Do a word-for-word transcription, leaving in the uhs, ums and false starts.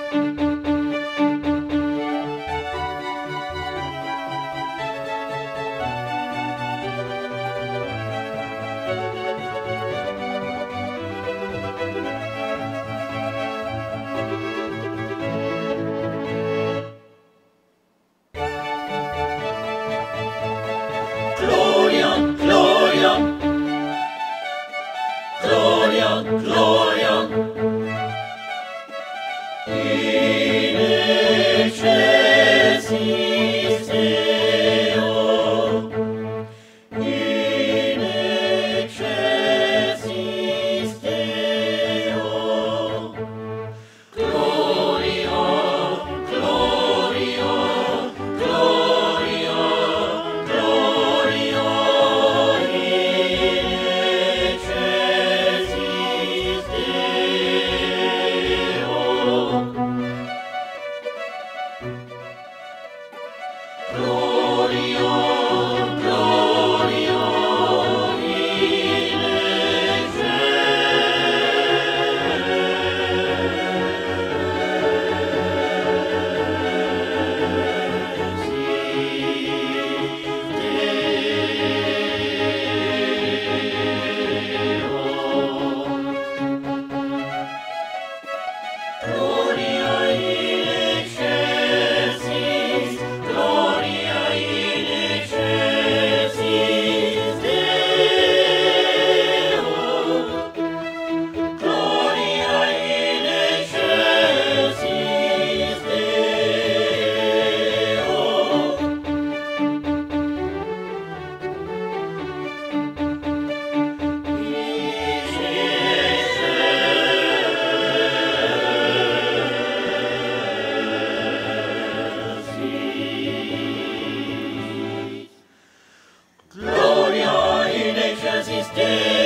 Gloria, Gloria, Gloria, Gloria, in excelsis Deo, in excelsis Deo, Gloria, Gloria, Gloria, Gloria, in excelsis Deo, Gloria, Gloria, in Gloria in excelsis, Gloria in excelsis Deo, Gloria in excelsis Deo, Gloria in excelsis Deo.